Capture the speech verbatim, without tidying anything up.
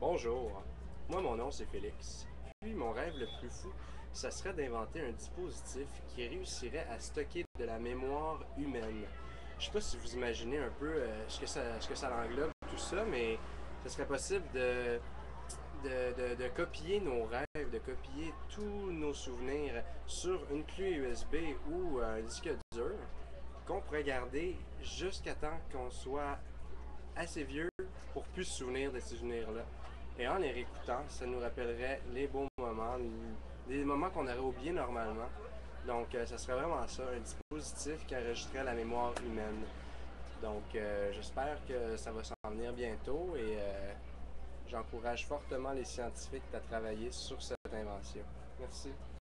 Bonjour, moi mon nom c'est Félix. Puis mon rêve le plus fou, ça serait d'inventer un dispositif qui réussirait à stocker de la mémoire humaine. Je sais pas si vous imaginez un peu euh, ce que ça, ce que ça englobe tout ça, mais ce serait possible de, de, de, de copier nos rêves, de copier tous nos souvenirs sur une clé U S B ou un disque dur qu'on pourrait garder jusqu'à temps qu'on soit assez vieux pour plus se souvenir de ces souvenirs-là. Et en les réécoutant, ça nous rappellerait les beaux moments, les moments qu'on aurait oubliés normalement. Donc, euh, ça serait vraiment ça, un dispositif qui enregistrerait la mémoire humaine. Donc, euh, j'espère que ça va s'en venir bientôt et euh, j'encourage fortement les scientifiques à travailler sur cette invention. Merci.